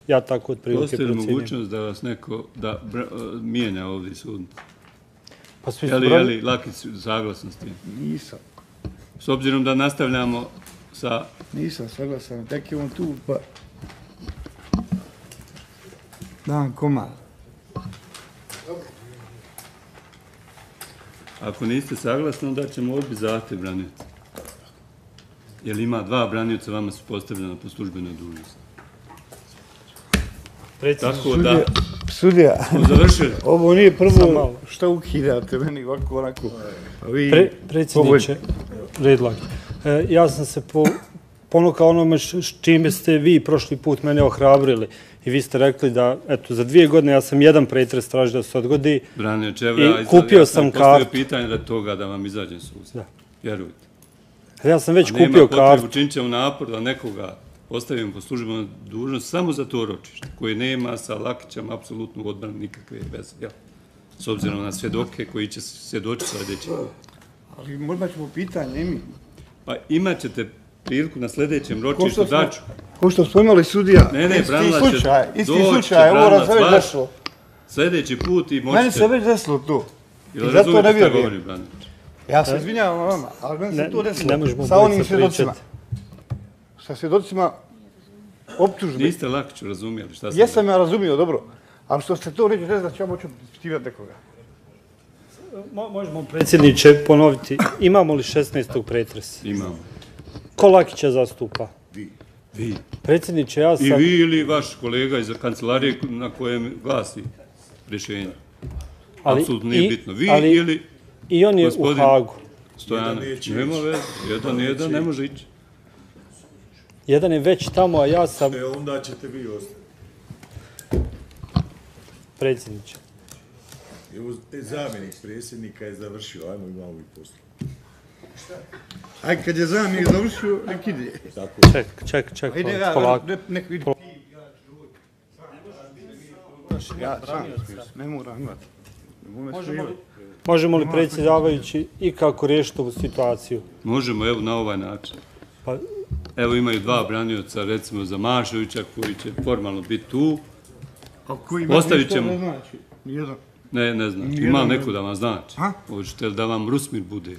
Ja tako otprilike Postoji li procjenjujem. mogućnost da vas neko mijenja ovdje sudnicu? Pa svi Je su li Lakić saglasan s tim? Nisam. S obzirom da nastavljamo sa... Nisam saglasan. Tek je on tu, pa... Dan komad. Ako niste saglasni, onda ćemo odbiti zahtjev branioca. Jer ima 2 branioca, vama su postavljena po službenoj dužnosti. Tako da Sudija, smo završili. ovo nije prvo šta ukidate meni ovako onako. Predsjedniče, Redlak, ja sam se ponukao onome s čime ste vi prošli put mene ohrabrili. I vi ste rekli da, eto, za 2 godine ja sam jedan pretres tražio da se odgodi i kupio sam kartu. Postavio pitanje da toga da vam izađem sustav. Vjerujte. Ja sam već kupio kartu. Nema potrebu, činit ćemo napor da nekoga ostavimo po službenoj dužnosti samo za to ročište, koje nema sa Lakićem apsolutno odbranu nikakve veze. S obzirom na svjedoke koji će svjedočiti sljedeći. Ali možda ćemo pitanje mi. Pa imat ćete priliku na sljedećem ročištu daću. Ko što smo imali sudija, isti slučaj, ovo se već desilo. Sljedeći put i možete... Meni se već desilo to. I zato ne vjerujem. Ja se izvinjavam vama, ali meni se to desilo sa onim svjedocima. Sa svjedocima optužbe. Niste Lakiću razumijeli šta sam... Jesam ja razumio, dobro. Ali što ste to reći, ne znam, ću ja moću ispitivati nekoga. Možemo, predsjedniče, ponoviti. Imamo li 16. pretres? Imamo. Ko Lakića zastupa? Vi. Predsjedniče, ja sam... I vi ili vaš kolega iz kancelarije na kojem glasi rješenje. Apsolutno nije bitno. Vi ili... I on je u Hagu. Stojanović. Nema veze. Jedan ne može ići. Jedan je već tamo, a ja sam... Onda ćete vi ostati. Predsjedniče. Zamjenik predsjednika je završio, ajmo imamo i poslu. Aj, kad je zamjenik završio, nek ide. Ček, polako. Nek ide. Ja sam, ne moram imati. Možemo li predsjedavajući ikako riješiti ovu situaciju? Možemo, evo, na ovaj način. Evo imaju 2 branioca, recimo za Mašovića, koji će formalno biti tu. Ostavit ćemo... Nijedan. Ne znači. Ima neko da vam znači. Hoćete li da vam Rusmir bude?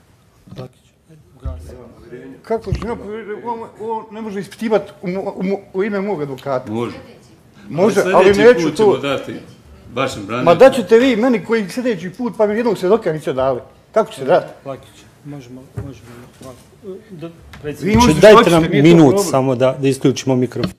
Kako će on ne može ispitivati u ime mog advokata? Može, ali neću to. Sljedeći put ćemo dati vašem braniocu. Ma daćete vi meni koji sljedeći put, pa mi jednog svjedoka niste dali. Kako ćete dati? Možemo. Predsjedniče, dajte nam minut samo da isključimo mikrofon.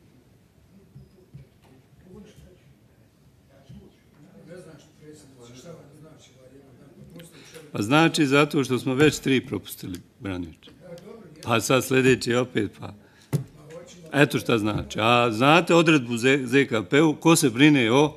Pa znači zato što smo već 3 propustili branioče. Pa sad sljedeći opet pa. Eto šta znači. A znate odredbu ZKP-u, ko se brine o...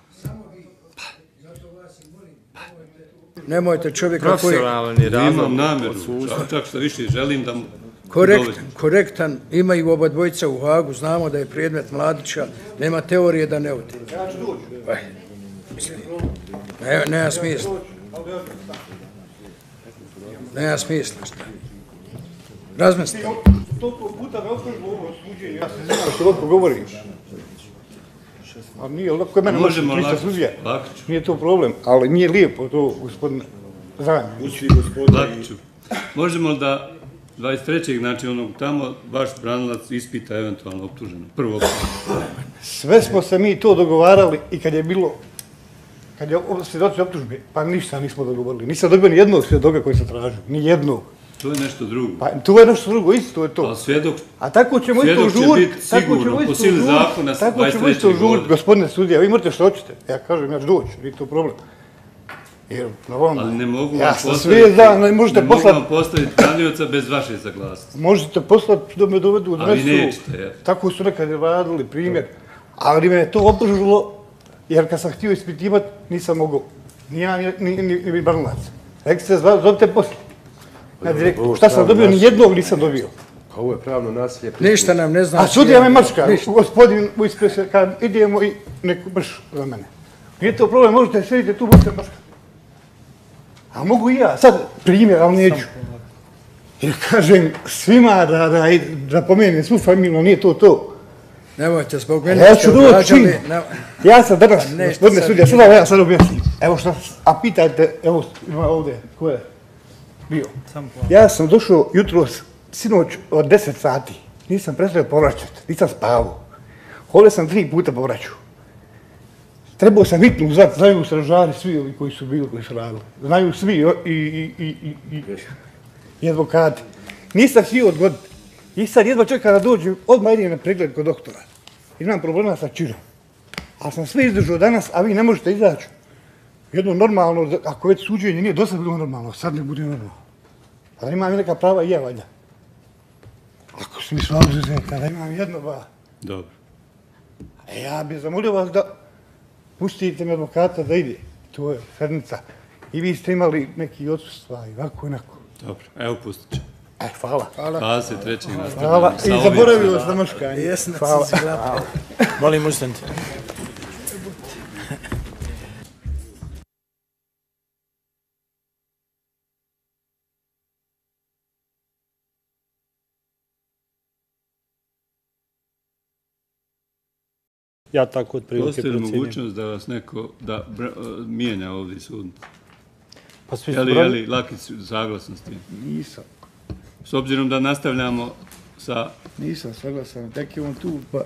Nemojte čovjeka koji... Imam namjeru, čak što više želim da mu... Korektan, imaju oba dvojica u Hagu, znamo da je predmet Mladića, nema teorije da ne ode. Ja ću doći. Nema smisla. Nema smisla, šta? Razmislite. Toliko puta me optužbu ovo suđenje, ja se znam što lako govorim. A nije lako je mene možete ništa sudija. Nije to problem, ali nije lijepo to, gospodine zamjeniče. Lakiću. Možemo da 23. znači onog tamo vaš branilac ispita eventualno optuženo. Prvo optuženo. Sve smo se mi to dogovarali i kad je bilo, kad je svjedoci optužbe, pa ništa nismo dogovorili. Nisam dobio ni jednog svjedoka koji se tražio, ni jednog. To je nešto drugo. Pa to je nešto drugo, isto je to. Ali svjedok... A tako ćemo isto žuriti, tako ćemo isto žuriti, gospodine sudija, vi možete što hoćete. Ja kažem, ja ću doći, nije to problem. Ali ne mogu vam postaviti branioca bez vaše saglasnosti. Možete poslati da me dovedu u adresu. Ali nećete. Tako su nekad radili primjer. Ali me je to opržilo, jer kad sam htio ispitivati, nisam mogao. Ni ja, ni branilac. Rekli ste, zovite poslije. Šta sam dobio, ni jednog nisam dobio. Ovo je pravno nasilje. Ništa nam ne znači. A sudija me mačka, gospodin ispred se, kad idemo i neku brš za mene. Nije to problem, možete sediti tu, budete mačka. A mogu i ja, sad primjer, ali neću. Jer kažem svima da pomenem svu familiju, nije to. Nemojte, zbog mene Ja ste ću doći odgađali... čim. Ja sam danas, gospodine sudija, što da ja sad objasnim? Evo šta, a pitajte, evo ima ovdje, ko je bio? Ja sam došao jutros, sinoć od 10 sati, nisam prestao povraćati, nisam spavao. Hodao sam 3 puta povraću. Trebao sam hitnu zvati, znaju stražari svi ovi koji su bili, koji su radili. Znaju svi i advokati. Nisam htio odgoditi. I sad jedva čekam da dođem, odmah idem na pregled kod doktora. Imam problema sa čirom. Ali sam sve izdržao danas, a vi ne možete izaći. Jedno normalno, ako već suđenje nije, do sad bilo normalno, sad ne bude normalno. A da imam neka prava i ja valjda. Ako su mi sva uzeta, da imam jedno ba. Dobro. Ja bih zamolio vas da pustite mi advokata da ide. To je sedmica. I vi ste imali neki odsustva i ovako i onako. Dobro, evo pustit ću. Hvala. 23. Hvala. I zaboravio sam maškanje. Jesna, Hvala. si glapa. Molim, ustanite. Ja tako od prilike Postoji li procjenjujem. mogućnost da vas neko mijenja ovdje sudnicu? Pa svi Je su li Lakić saglasan s tim? Nisam. S obzirom da nastavljamo sa... Nisam saglasan. Tek je on tu, pa...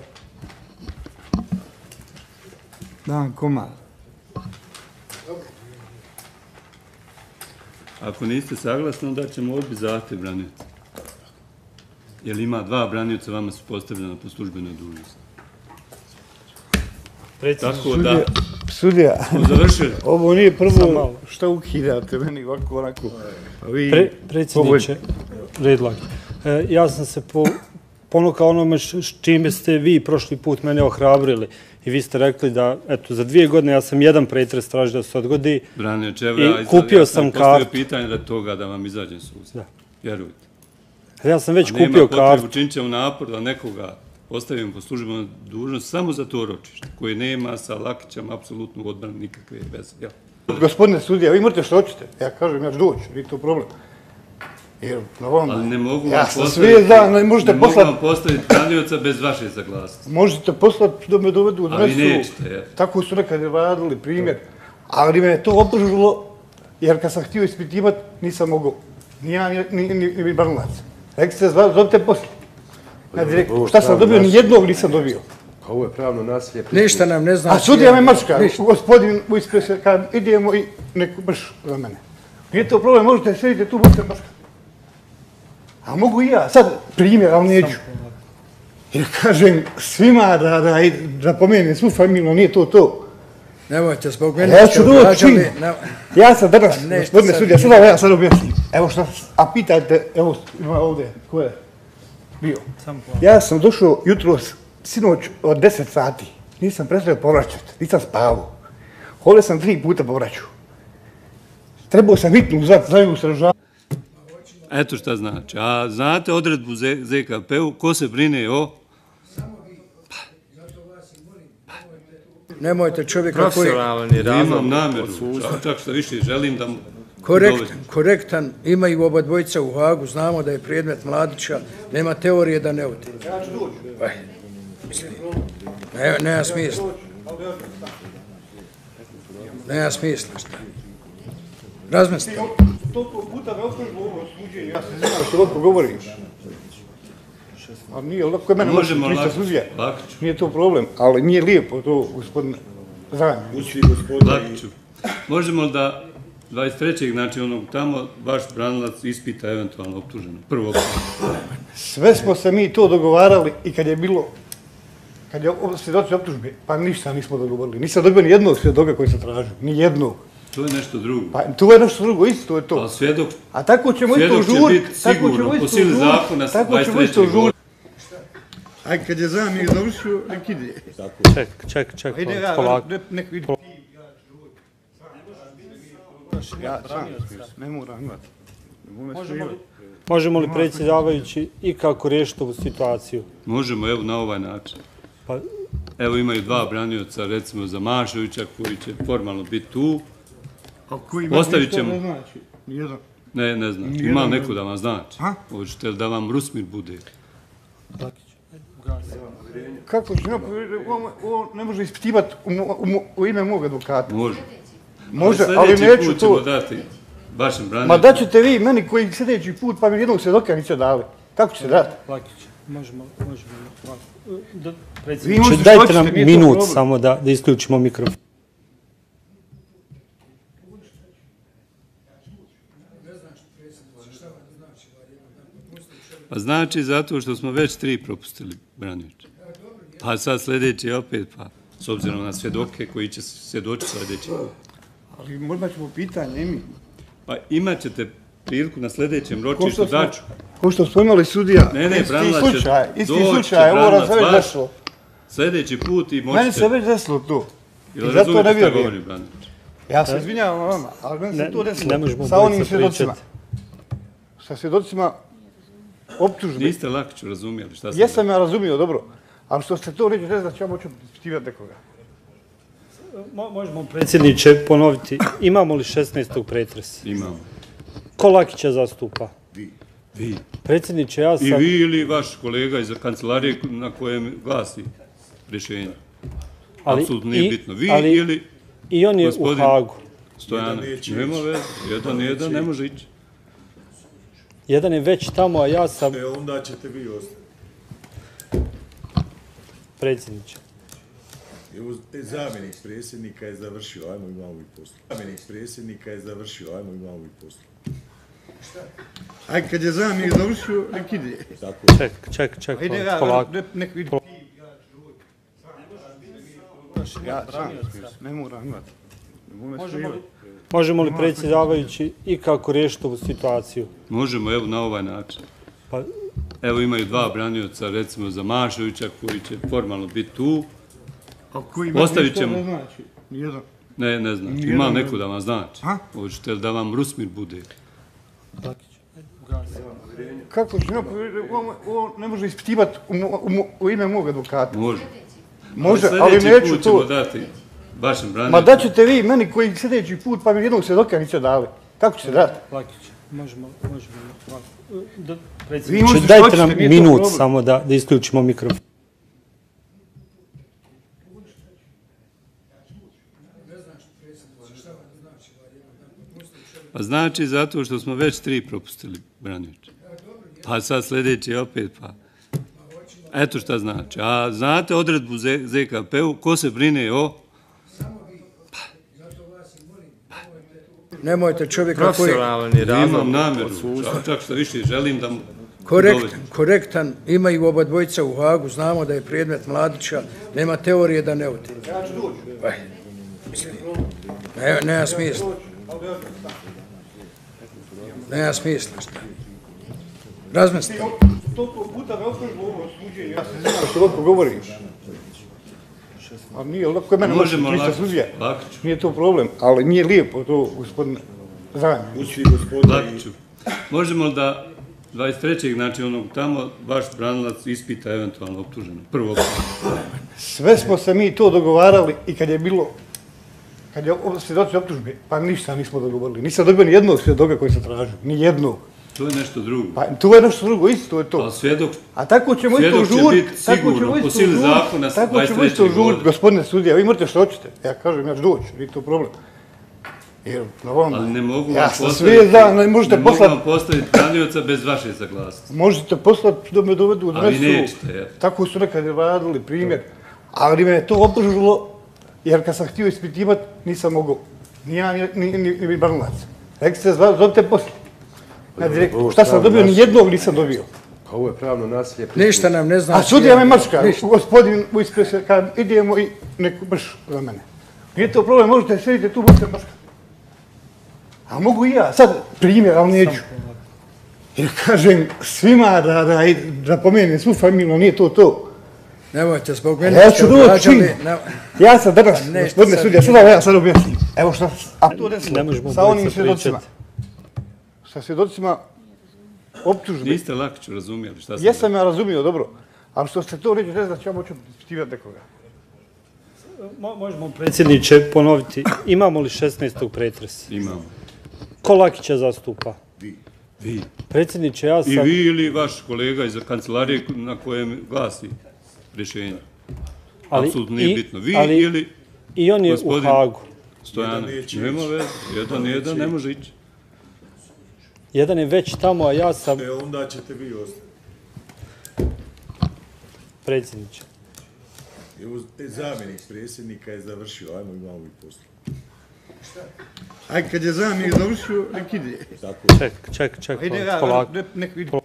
Dan komad. Ako niste saglasni, onda ćemo odbiti zahtev branioca. Jer ima 2 branioca, vama su postavljena po službenoj dužnosti. Tako da, Sudija, smo završili. ovo nije Samo prvo malo. što ukidate meni ovako onako. A vi... Predsjedniče Redlak, ja sam se ponukao onome s čime ste vi prošli put mene ohrabrili i vi ste rekli da, eto, za 2 godine ja sam jedan pretres tražio da se odgodi. Branioč, I kupio sam kartu. Postavio pitanje da toga da vam izađem sustav. Vjerujte. Ja sam već Nema kupio potrebu, kartu. činit ćemo napor da nekoga postavimo po službenoj dužnosti samo za to ročište, koje nema sa Lakićem apsolutno u odbrani nikakve veze. Jel? Gospodine sudija, vi možete što hoćete. Ja kažem, ja ću doći, nije to problem. Jer, Ali ne mogu ja vam sam postaviti, sve da, ne možete ne mogu poslati, vam postaviti branioca bez vaše saglasnosti. možete poslati da me dovedu, A vi odnesu. nećete, jel? Tako su nekad radili, primjer. Ali me je to opržilo, jer kad sam htio ispitivati, nisam mogao. Ni ja, ni Brnulac. Rekli ste, zovite poslije. Ja bih rekao, šta sam dobio, ni jednog nisam dobio. Ovo je pravno nasilje. Ništa nam ne znači. A sudija me mačka, gospodin ispred se, kad idemo i neko brš za mene. Nije to problem, možete sedite tu, možete mačka. A mogu i ja, sad primjer, ali neću. Jer kažem svima da pomenem svu familiju, nije to. Nemojte, zbog mene Ja ste ću doći čim. odgađali... Ja sam danas, nešto gospodine sad sudija, što da ja sad objasnim? Evo šta, a pitajte, evo ima ovdje, ko je bio? Ja sam došao jutros, sinoć od 10 sati, nisam prestao povraćati, nisam spavao. Hodao sam 3 puta povraću. Trebao sam hitnu zvati, znaju stražari. Eto šta znači. A znate odredbu ZKP-u, ko se brine o... Nemojte čovjeka koji... Imam namjeru, čak što više želim da mu... Korektan, imaju oba dvojica u Hagu, znamo da je predmet Mladića, nema teorije da ne ode. Ja ću doći. Nema smisla. Nema smisla, šta? Razmislite. Toliko puta me optužilo ovo suđenje, ja se znam što lako govorim. Ali nije lako je mene Možemo ništa sudija. Lakiću. Nije to problem, ali nije lijepo to, gospodine Zanjić. Lakiću. Možemo da 23. znači onog tamo, vaš branilac ispita eventualno optuženo. Prvo optuženo. Sve smo se mi to dogovarali i kad je svjedoci optužbe, pa ništa nismo dogovorili. Nisam dobio ni jednog svjedoka koji se tražio, ni jednog. To je nešto drugo. Pa to je nešto drugo, isto je to. Ali svjedok A tako ćemo isto će žuriti. biti sigurno, po sili zakona, 23. godine. Aj, kad je zamijek završio, nek ide. Ček, Ide ja, polako. nek ide. Ja sam, ne moram imati. Možemo li predsjedavajući i kako riješiti ovu situaciju? Možemo, evo, na ovaj način. Pa, Evo imaju 2 branioca, recimo za Mašovića, koji će formalno biti tu. Ostavit ćemo. Ne znači, nijedan. Ne znači. Ima neko da vam znači. Hoćete li da vam Rusmir bude? Kako će, on ne može ispitivati u ime mog advokata. Može. Može, ali neću Sljedeći put ćemo to. dati vašem branitelju. Ma daćete vi meni koji sljedeći put, pa mi jednog svjedoka niste dali. Kako ćete dati? Lakić, možemo. Vi Predsjedniče, možete dajte što nam hoćete, nije to minut problem. samo da isključimo mikrofon. Pa znači zato što smo već 3 propustili branioče. Pa sad sljedeći opet, pa s obzirom na svjedoke koji će svjedočiti sljedeći put. Ali možda ćemo pitanje i mi. Pa imat ćete priliku na sljedećem ročištu daću. Ko što smo imali sudija, Ne, isti Branilac će slučaj, isti doći, slučaj, ovo Branilac se već vaš. desilo. Sljedeći put i Meni se možete... već desilo to. I Jel zato ne razumijete šta vjerujem. govorim, branioče? Ja se izvinjavam vama, ali meni se to Ne desilo možemo sa onim obojica svjedocima. pričati. Sa svjedocima optužbe. Niste Lakiću razumijeli šta sam Jesam ja razumio, dobro. Ali što ste to reći, ne znam da ću ja moći ispitivati nekoga. Možemo predsjedniče ponoviti, imamo li 16. pretres? Imamo. Ko Lakića zastupa? Vi. Predsjedniče, ja I sam... vi ili vaš kolega iz kancelarije na kojem glasi rješenje. Apsolutno nije bitno. Vi ili I on je u gospodin Hagu. Stojanović. Nema veze. Jedan ne može ići. Jedan je već tamo, a ja sam Onda ćete vi ostati. predsjedniče. Evo, zamjenik predsjednika je završio, ajmo imamo i poslu. Zamjenik predsjednika je završio, ajmo imamo i poslu. Aj, kad je zamjenik završio, nek ide. Ček, Ide ja, polako. nek ide. Ja sam, ne moram imati. Možemo li predsjedavajući ikako riješiti ovu situaciju? Možemo, evo, na ovaj način. Pa, Evo imaju 2 branioca, recimo za Mašovića, koji će formalno biti tu. Ostavit ćemo. Ne znači, nijedan. Ne znači. Nijedan Ima ne neko da vam znači. Hoćete li da vam Rusmir bude? Kako će, on ne može ispitivati u ime mog advokata. Može. Može, ali Sljedeći neću put ćemo to. dati vašem Ma branitelju. daćete vi meni koji sljedeći put, pa mi jednog svjedoka niste dali. Kako ćete dati? Lakić, možemo. Vi Predsjedniče, možete dajte što nam hoćete, nije to minut problem. samo da isključimo mikrofon. Pa znači zato što smo već 3 propustili branioče. Pa sad sljedeći opet, pa... Eto šta znači. A znate odredbu ZKP-u, ko se brine o... Nemojte čovjeka koji Profesionalni razlog Imam namjeru, od suđa. čak što više želim da mu... korektan, imaju oba dvojica u Hagu, znamo da je predmet Mladića, nema teorije da ne ode. Ja ću doći. Nema smisla. Nema smisla, šta? Razmislite. Toliko puta me optužbu ovo suđenje. Ja se znam što lako govorim. A nije lako je mene Možemo vi ste lako, sudija. Lakiću. Nije to problem, ali nije lijepo to, gospodine zamjenik. Pusti gospoda i... Lakiću. Možemo li da 23. znači onog tamo, vaš branilac ispita eventualno optuženo. Prvo optuženo. Sve smo se mi to dogovarali i kad je bilo, kad je svjedoci optužbe, pa ništa nismo dogovorili. Nisam dobio ni jednog svjedoka koji se tražio, ni jednog. To je nešto drugo. Pa to je nešto drugo, isto je to. Ali svjedok, A tako ćemo isto svjedok će žuriti, biti tako sigurno, ćemo po isto sili žuriti, zakona sa tako ćemo 23. isto žuriti, godine. gospodine sudija, vi možete što hoćete. Ja kažem, ja ću doći, nije to problem. Jer, normalno, ali ne mogu ja vam sam postaviti, sve za, ne možete ne mogu poslati, vam postaviti branioca bez vaše saglasnosti. možete poslati da me dovedu u A vi adresu. nećete, evo. Tako su nekad radili primjer. Ali me je to opržilo, jer kad sam htio ispitivati, nisam mogao. Ni ja, ni Branilac. Rekli ste, zovite poslije. Ja bih rekao, šta sam dobio, ni jednog nisam dobio. Pa ovo je pravno nasilje. Ništa nam ne znači. A sudija me mačka, gospodin ispred se, kad idemo i neku brš za mene. Nije to problem, možete sjediti tu, budete mačka. A mogu i ja, sad primjer, ali neću. Jer kažem svima da pomenem svu familiju, nije to. Nemojte, zbog mene Ja ste ću doći odgađali, čim. Ja sam danas, Ne, gospodine sad sudija, nije. što da ja sad objasnim. Evo šta, a to Ne desilo možemo sa onim obojica svjedocima. pričati. Sa svjedocima optužbe. Niste Lakiću razumijeli šta sam... Jesam ja razumio, dobro. Ali što ste to reći, ne znam da ću ja moći ispitivati nekoga. Možemo predsjedniče ponoviti, imamo li 16. pretres? Imamo. Ko Lakića zastupa? Vi. Predsjedniče, ja sam... I vi ili vaš kolega iz kancelarije na kojem glasi rješenje. apsolutno nije bitno. Vi ili i on je u Hagu. Stojanović. Nema veze, jedan ne može ići. Jedan je već tamo, a ja sam... Onda ćete vi ostati. Predsjedniče. Evo, zamjenik predsjednika je završio, ajmo imamo i poslu. Aj, kad je zamjenik završio, nek ide. Ček, polako. Nek vidi.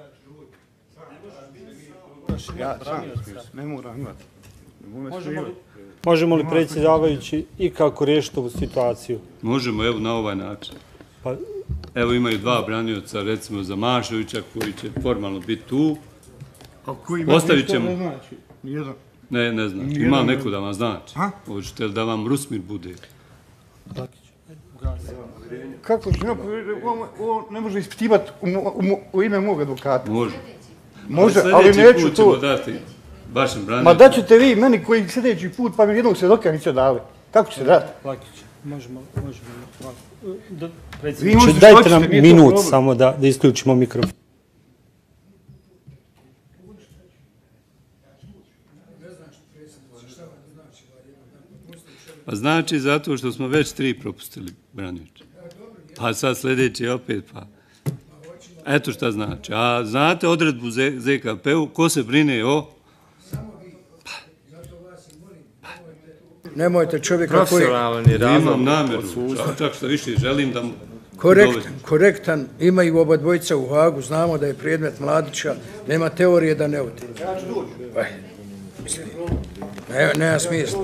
Ja sam ne moram imati. Možemo li predsjedavajući i kako riješiti ovu situaciju? Možemo, evo, na ovaj način. Evo imaju dva branioca, recimo za Mašovića, koji će formalno biti tu. Ostavit ćemo... Ne znam. Ima neko da vam znači. Hoćete li da vam Rusmir bude? Kako će on ne može ispitivati u ime mog advokata? Može, ali neću to. ćemo dati vašem branitelju. Ma daćete vi meni koji sljedeći put, pa mi jednog svjedoka niste dali. Kako ćete dati? Lakić, možemo. Predsjedniče, dajte nam minut samo da isključimo mikrofon. Pa znači zato što smo već 3 propustili branioče. Pa sad sljedeći opet pa. Eto šta znači. A znate odredbu ZKP-u, ko se brine o... Nemojte čovjeka koji... Imam namjeru, čak što više želim da mu... Korektan, imaju oba dvojica u Hagu, znamo da je predmet Mladića, nema teorije da ne ode. Ja ću doći. Nema smisla.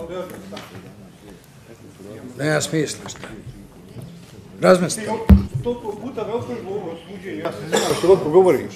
Nema smisla, šta? Razmislite. Toliko puta me optužbu ovo suđenje, ja se znam što lako govoriš.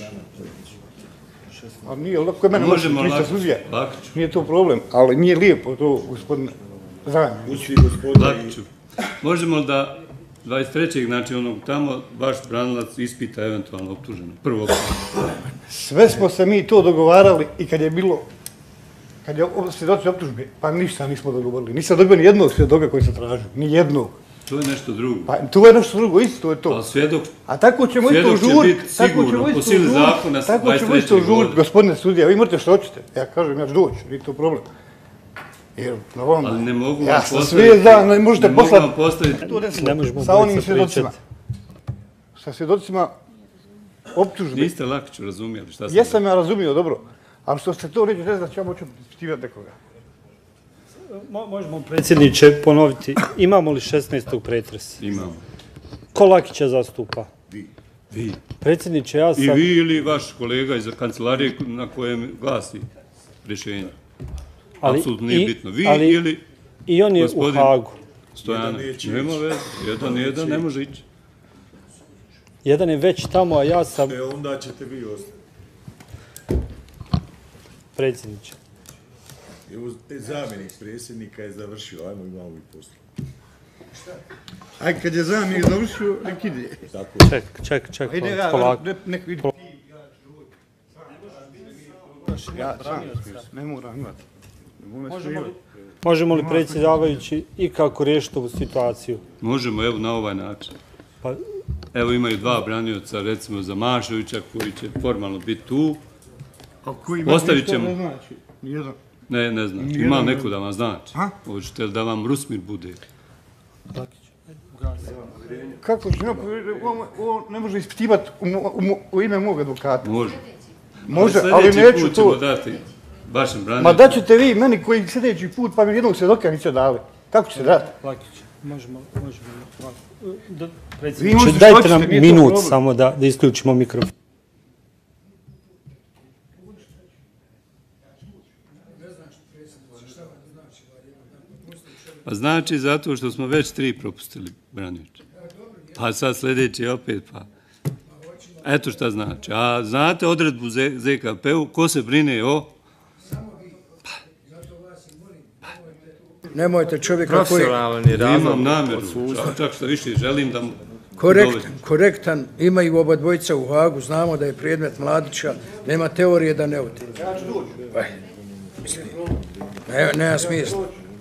A nije lako, mene možete pričati sudija. Nije to problem, ali nije lijepo to, gospodine zamjenik. Lakiću, možemo li da 23. znači onog tamo, vaš branilac ispita eventualno optuženo, prvo optuženo? Sve smo se mi to dogovarali i kad je bilo, kad je svjedoci optužbe, pa ništa nismo dogovorili. Nisam dobio ni jednog svjedoka koji se tražio, ni jednog. To je nešto drugo. Pa to je nešto drugo, isto je to. Ali svjedok... A tako ćemo isto žuriti, tako ćemo isto žuriti, gospodine sudija, vi možete što hoćete. Ja kažem, ja ću doći, nije to problem. Ali ne mogu vam postaviti... Ja sam sve znam, ne možete poslati... Ne mogu vam postaviti... Sa onim svjedocima. Sa svjedocima optužbe. Niste Lakiću razumijeli šta sam... Jesam ja razumio, dobro. Ali što ste to reći, ne znam, ću ja moću ispitivati nekoga. Možemo, predsjedniče, ponoviti. Imamo li 16. pretres? Imamo. Ko Lakića zastupa? Vi. Predsjedniče, ja sam... I vi ili vaš kolega iz kancelarije na kojem glasi rješenje. Apsolutno nije bitno. Vi ili... I on je u Hagu. Stojanović. Nema veze. Jedan ne može ići. Jedan je već tamo, a ja sam... Onda ćete vi ostati. Predsjedniče. Evo, zamjenik predsjednika je završio, ajmo imamo i poslu. Aj, kad je zamjenik završio, nek ide. Ček, polako. Nek vidi. Ja sam ne moram imati. Možemo li predsjedavajući i kako riješiti ovu situaciju? Možemo, evo, na ovaj način. Evo imaju dva branioca, recimo za Mašovića, koji će formalno biti tu. Ostavit ćemo... Ne znam. Ima neko da vam znači. Hoćete li da vam Rusmir bude? Kako će on ne može ispitivati u ime mog advokata? Može, ali neću to. Ćemo dati vašem branitelju. Ma daćete vi meni koji sljedeći put, pa mi jednog svjedoka niste dali. Kako ćete dati? Lakić, možemo. Predsjedniče, dajte nam minut samo da isključimo mikrofon. Pa znači zato što smo već 3 propustili branioče. Pa sad sljedeći opet pa. Eto šta znači. A znate odredbu ZKP-u, ko se brine o... Nemojte čovjeka koji... Imam namjeru, čak što više želim da mu... Korektan, imaju oba dvojica u Hagu, znamo da je predmet Mladića, nema teorije da ne ode. Ja ću doći. Nema smisla.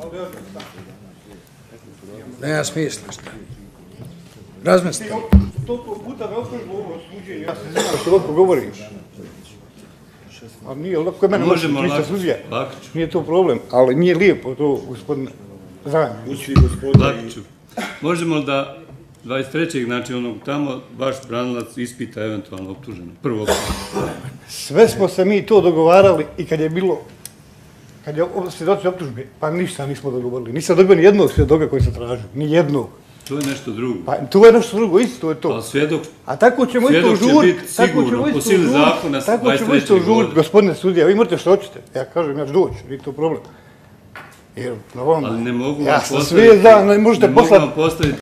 Nema smisla, šta? Razmislite. Toliko puta me optužbu ovo suđenje, ja se znam što lako govoriš. Ali nije lako, mene Možemo vi ste lako, sudija. lako ću. Nije to problem, ali nije lijepo to, gospodine zamjeniče. Pusti gospoda Lako ću. Možemo li da 23. znači onog tamo, vaš branilac ispita eventualno optuženo, prvo optuženo. Sve smo se mi to dogovarali i kad je svjedoci optužbe, pa ništa nismo dogovorili. Nisam dobio ni jednog svjedoka koji se tražio, ni jednog. To je nešto drugo. Pa to je nešto drugo, isto je to. Ali svjedok, A tako ćemo isto svjedok će žuriti, biti sigurno, po sili zakona sa tako ćemo 23. isto žuriti, godine. gospodine sudija, vi možete što hoćete. Ja kažem, ja ću doći, nije to problem. Jer, Ali ne mogu ja vam sam postaviti... sve za, ne možete ne mogu poslati vam postaviti